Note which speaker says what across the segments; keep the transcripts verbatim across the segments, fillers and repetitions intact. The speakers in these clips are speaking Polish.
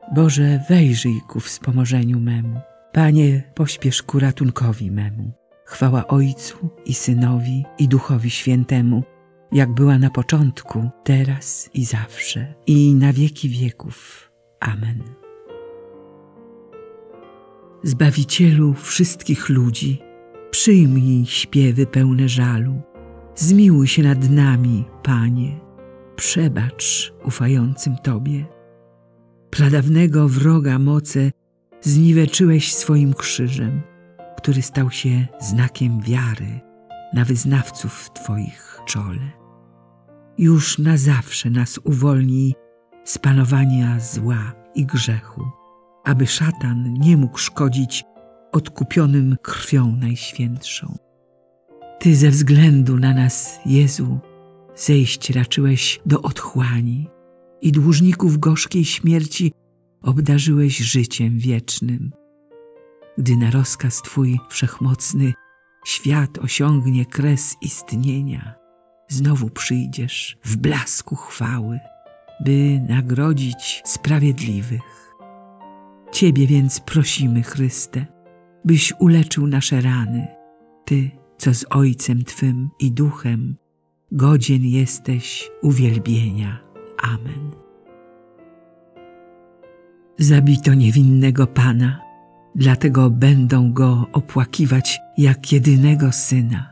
Speaker 1: Boże, wejrzyj ku wspomożeniu memu. Panie, pośpiesz ku ratunkowi memu. Chwała Ojcu i Synowi i Duchowi Świętemu, jak była na początku, teraz i zawsze, i na wieki wieków. Amen. Zbawicielu wszystkich ludzi, przyjmij śpiewy pełne żalu. Zmiłuj się nad nami, Panie, przebacz ufającym Tobie. Pradawnego wroga moce zniweczyłeś swoim krzyżem, który stał się znakiem wiary na wyznawców w Twoich czole. Już na zawsze nas uwolnij z panowania zła i grzechu, aby szatan nie mógł szkodzić odkupionym krwią najświętszą. Ty ze względu na nas, Jezu, zejść raczyłeś do otchłani i dłużników gorzkiej śmierci obdarzyłeś życiem wiecznym. Gdy na rozkaz Twój wszechmocny świat osiągnie kres istnienia, znowu przyjdziesz w blasku chwały, by nagrodzić sprawiedliwych. Ciebie więc prosimy, Chryste, byś uleczył nasze rany. Ty, co z Ojcem Twym i Duchem godzien jesteś uwielbienia. Amen. Zabito niewinnego Pana, dlatego będą Go opłakiwać jak jedynego Syna.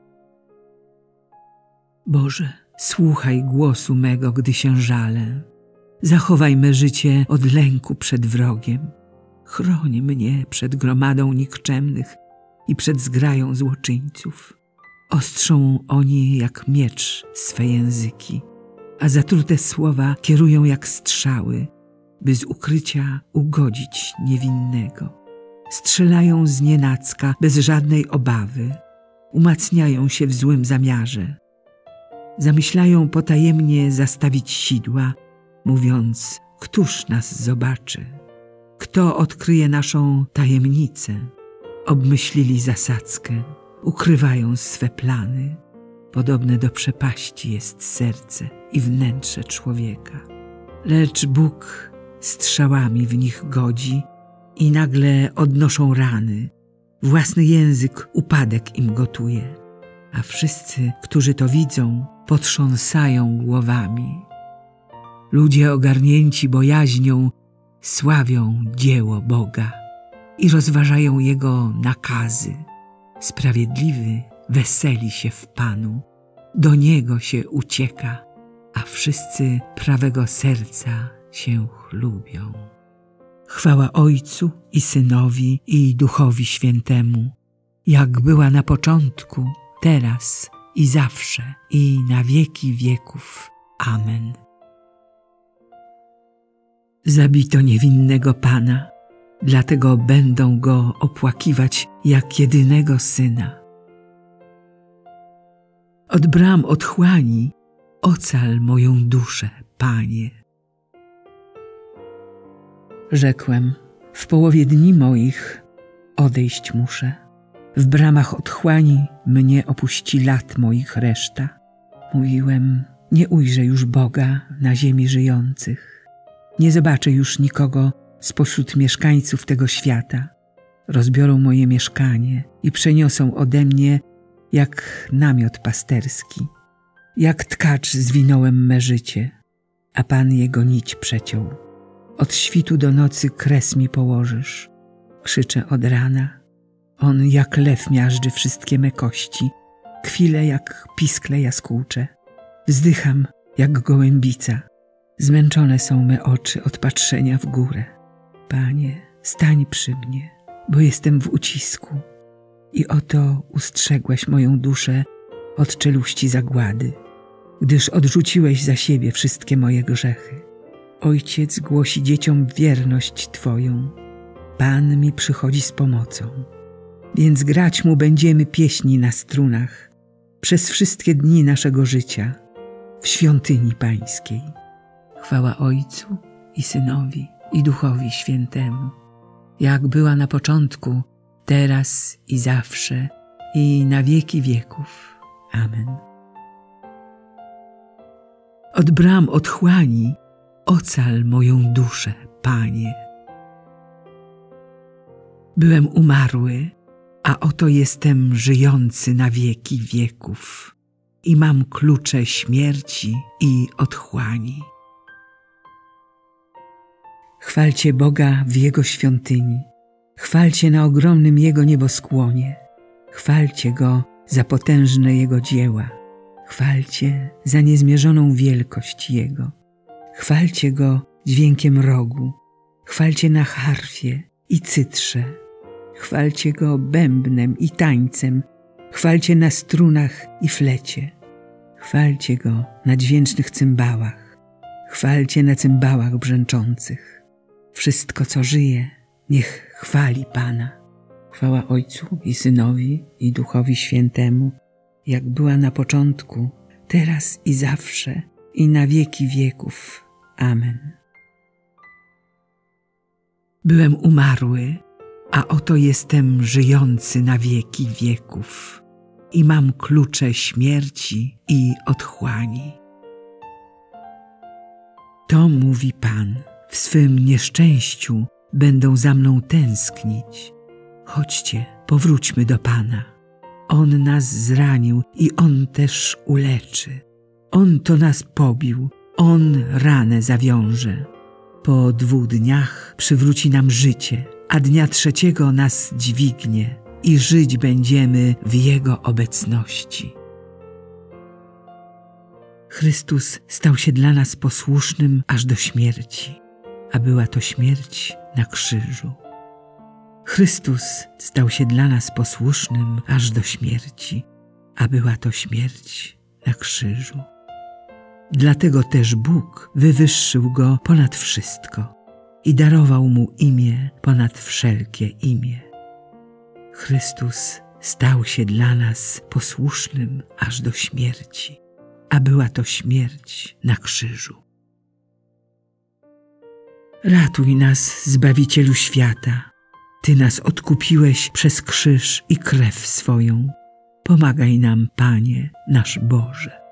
Speaker 1: Boże, słuchaj głosu mego, gdy się żalę. Zachowaj me życie od lęku przed wrogiem. Chroń mnie przed gromadą nikczemnych i przed zgrają złoczyńców. Ostrzą oni jak miecz swe języki, a zatrute słowa kierują jak strzały, by z ukrycia ugodzić niewinnego. Strzelają znienacka bez żadnej obawy, umacniają się w złym zamiarze. Zamyślają potajemnie zastawić sidła, mówiąc, któż nas zobaczy? Kto odkryje naszą tajemnicę? Obmyślili zasadzkę, ukrywają swe plany. Podobne do przepaści jest serce i wnętrze człowieka. Lecz Bóg strzałami w nich godzi i nagle odnoszą rany. Własny język upadek im gotuje, a wszyscy, którzy to widzą, potrząsają głowami. Ludzie ogarnięci bojaźnią sławią dzieło Boga i rozważają Jego nakazy. Sprawiedliwy weseli się w Panu, do Niego się ucieka, a wszyscy prawego serca się chlubią. Chwała Ojcu i Synowi i Duchowi Świętemu, jak była na początku, teraz i zawsze, i na wieki wieków. Amen. Zabito niewinnego Pana, dlatego będą Go opłakiwać jak jedynego Syna. Od bram otchłani ocal moją duszę, Panie. Rzekłem, w połowie dni moich odejść muszę. W bramach otchłani mnie opuści lat moich reszta. Mówiłem, nie ujrzę już Boga na ziemi żyjących. Nie zobaczę już nikogo spośród mieszkańców tego świata. Rozbiorą moje mieszkanie i przeniosą ode mnie jak namiot pasterski. Jak tkacz zwinąłem me życie, a Pan jego nić przeciął. Od świtu do nocy kres mi położysz. Krzyczę od rana. On jak lew miażdży wszystkie me kości. Kwilę jak piskle jaskółcze. Wzdycham jak gołębica. Zmęczone są me oczy od patrzenia w górę. Panie, stań przy mnie, bo jestem w ucisku. I oto ustrzegłeś moją duszę od czeluści zagłady, gdyż odrzuciłeś za siebie wszystkie moje grzechy. Ojciec głosi dzieciom wierność Twoją. Pan mi przychodzi z pomocą. Więc grać Mu będziemy pieśni na strunach przez wszystkie dni naszego życia w świątyni Pańskiej. Chwała Ojcu i Synowi i Duchowi Świętemu, jak była na początku, teraz i zawsze, i na wieki wieków. Amen. Od bram otchłani Ocal moją duszę, Panie. Byłem umarły, a oto jestem żyjący na wieki wieków i mam klucze śmierci i otchłani. Chwalcie Boga w Jego świątyni, chwalcie na ogromnym Jego nieboskłonie, chwalcie Go za potężne Jego dzieła, chwalcie za niezmierzoną wielkość Jego, chwalcie Go dźwiękiem rogu, chwalcie na harfie i cytrze, chwalcie Go bębnem i tańcem, chwalcie na strunach i flecie, chwalcie Go na dźwięcznych cymbałach, chwalcie na cymbałach brzęczących. Wszystko, co żyje, niech chwali Pana. Chwała Ojcu i Synowi i Duchowi Świętemu, jak była na początku, teraz i zawsze, i na wieki wieków. Amen. Byłem umarły, a oto jestem żyjący na wieki wieków i mam klucze śmierci i otchłani. To mówi Pan. W swym nieszczęściu będą za mną tęsknić. Chodźcie, powróćmy do Pana. On nas zranił i On też uleczy. On to nas pobił, On ranę zawiąże. Po dwóch dniach przywróci nam życie, a dnia trzeciego nas dźwignie i żyć będziemy w Jego obecności. Chrystus stał się dla nas posłusznym aż do śmierci, a była to śmierć na krzyżu. Chrystus stał się dla nas posłusznym aż do śmierci, a była to śmierć na krzyżu. Dlatego też Bóg wywyższył Go ponad wszystko i darował Mu imię ponad wszelkie imię. Chrystus stał się dla nas posłusznym aż do śmierci, a była to śmierć na krzyżu. Ratuj nas, Zbawicielu świata. Ty nas odkupiłeś przez krzyż i krew swoją. Pomagaj nam, Panie, nasz Boże.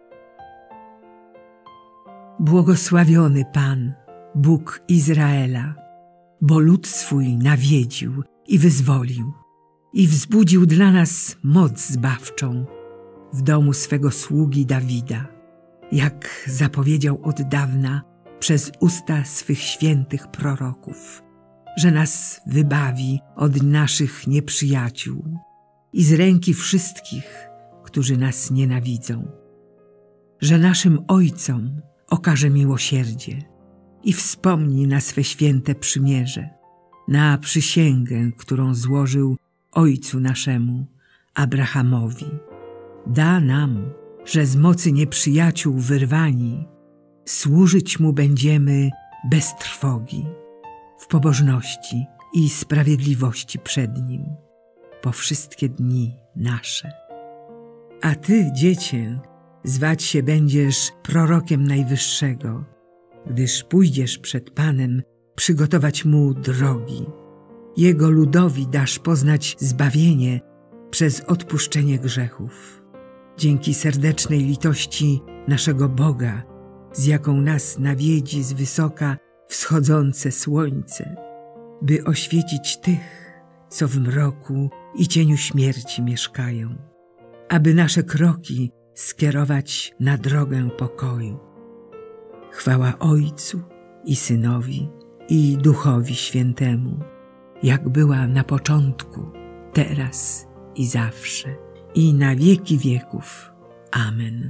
Speaker 1: Błogosławiony Pan, Bóg Izraela, bo lud swój nawiedził i wyzwolił i wzbudził dla nas moc zbawczą w domu swego sługi Dawida, jak zapowiedział od dawna przez usta swych świętych proroków, że nas wybawi od naszych nieprzyjaciół i z ręki wszystkich, którzy nas nienawidzą, że naszym ojcom okaże miłosierdzie i wspomni na swe święte przymierze, na przysięgę, którą złożył ojcu naszemu, Abrahamowi. Da nam, że z mocy nieprzyjaciół wyrwani, służyć Mu będziemy bez trwogi, w pobożności i sprawiedliwości przed Nim, po wszystkie dni nasze. A Ty, Dziecię, zwać się będziesz prorokiem Najwyższego, gdyż pójdziesz przed Panem przygotować Mu drogi. Jego ludowi dasz poznać zbawienie przez odpuszczenie grzechów. Dzięki serdecznej litości naszego Boga, z jaką nas nawiedzi z wysoka wschodzące słońce, by oświecić tych, co w mroku i cieniu śmierci mieszkają, aby nasze kroki skierować na drogę pokoju. Chwała Ojcu i Synowi i Duchowi Świętemu, jak była na początku, teraz i zawsze, i na wieki wieków. Amen.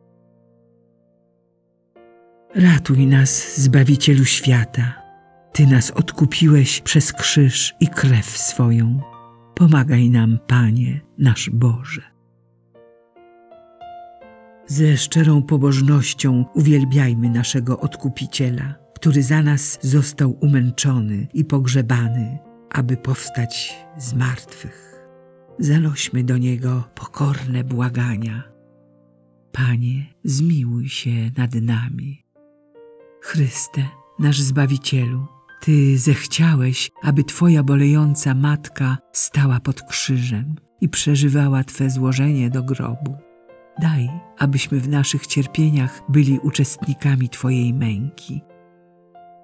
Speaker 1: Ratuj nas, Zbawicielu świata. Ty nas odkupiłeś przez krzyż i krew swoją. Pomagaj nam, Panie, nasz Boże. Ze szczerą pobożnością uwielbiajmy naszego Odkupiciela, który za nas został umęczony i pogrzebany, aby powstać z martwych. Zanośmy do Niego pokorne błagania. Panie, zmiłuj się nad nami. Chryste, nasz Zbawicielu, Ty zechciałeś, aby Twoja bolejąca Matka stała pod krzyżem i przeżywała Twe złożenie do grobu. Daj, abyśmy w naszych cierpieniach byli uczestnikami Twojej męki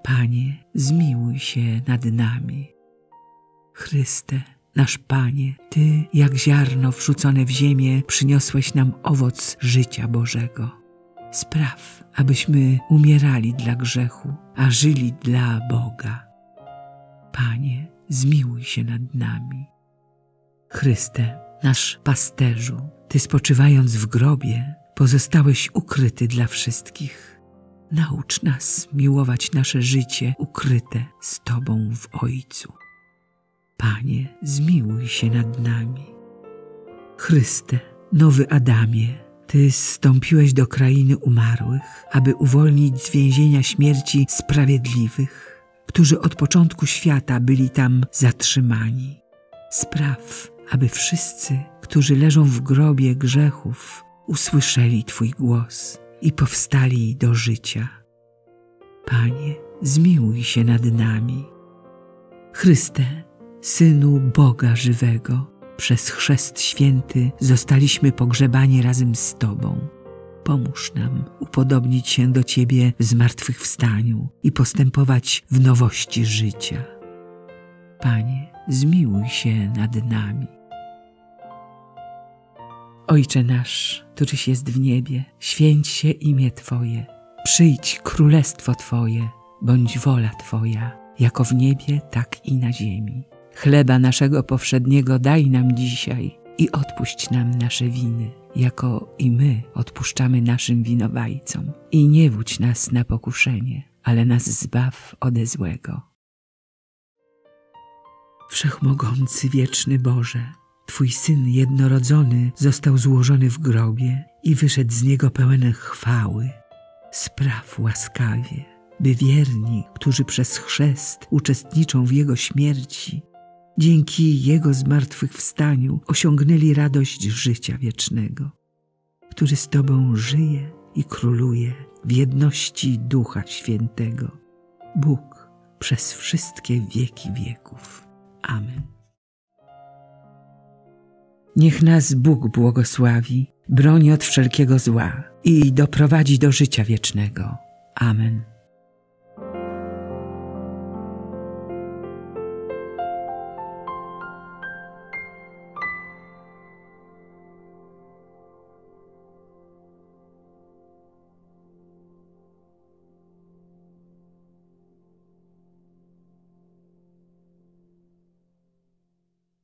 Speaker 1: Panie, zmiłuj się nad nami. Chryste, nasz Panie, Ty, jak ziarno wrzucone w ziemię, przyniosłeś nam owoc życia Bożego. Spraw, abyśmy umierali dla grzechu, a żyli dla Boga. Panie, zmiłuj się nad nami. Chryste, nasz pasterzu, Ty, spoczywając w grobie, pozostałeś ukryty dla wszystkich. Naucz nas miłować nasze życie ukryte z Tobą w Ojcu. Panie, zmiłuj się nad nami. Chryste, nowy Adamie, Ty zstąpiłeś do krainy umarłych, aby uwolnić z więzienia śmierci sprawiedliwych, którzy od początku świata byli tam zatrzymani. Spraw, aby wszyscy, którzy leżą w grobie grzechów, usłyszeli Twój głos i powstali do życia. Panie, zmiłuj się nad nami. Chryste, Synu Boga żywego, przez chrzest święty zostaliśmy pogrzebani razem z Tobą. Pomóż nam upodobnić się do Ciebie w zmartwychwstaniu i postępować w nowości życia. Panie, zmiłuj się nad nami. Ojcze nasz, któryś jest w niebie, święć się imię Twoje. Przyjdź królestwo Twoje, bądź wola Twoja, jako w niebie, tak i na ziemi. Chleba naszego powszedniego daj nam dzisiaj i odpuść nam nasze winy, jako i my odpuszczamy naszym winowajcom. I nie wódź nas na pokuszenie, ale nas zbaw ode złego. Wszechmogący, wieczny Boże, Twój Syn jednorodzony został złożony w grobie i wyszedł z niego pełen chwały. Spraw łaskawie, by wierni, którzy przez chrzest uczestniczą w Jego śmierci, dzięki Jego zmartwychwstaniu osiągnęli radość życia wiecznego, który z Tobą żyje i króluje w jedności Ducha Świętego, Bóg przez wszystkie wieki wieków. Amen. Niech nas Bóg błogosławi, broni od wszelkiego zła i doprowadzi do życia wiecznego. Amen.